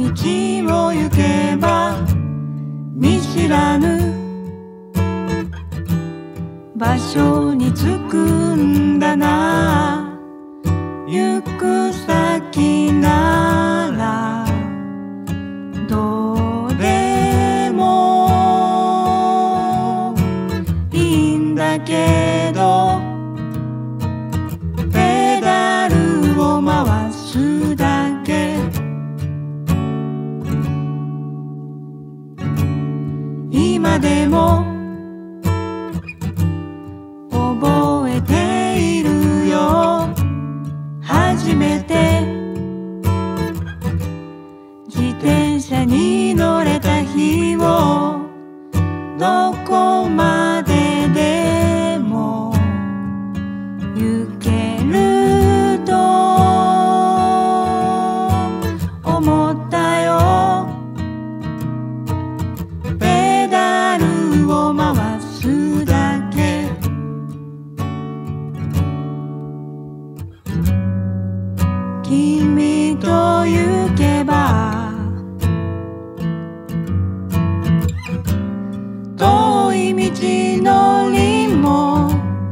道を行けば見知らぬ場所に着くんだな。行く先ならどれもいいんだけど、ペダルを回すだけ。今でも覚えているよ。初めて自転車に乗れた日を、どこまででも行けると思ったよ。ペダルを回すだけ。君と行けば遠い道のりも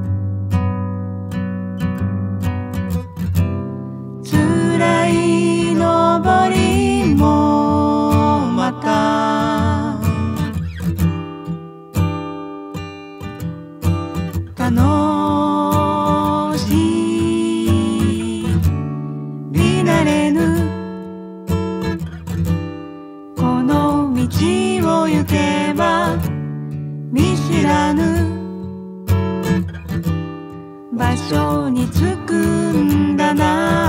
辛い登りもまた楽しい。見慣れぬこの道を行けば見知らぬ場所に着くんだな。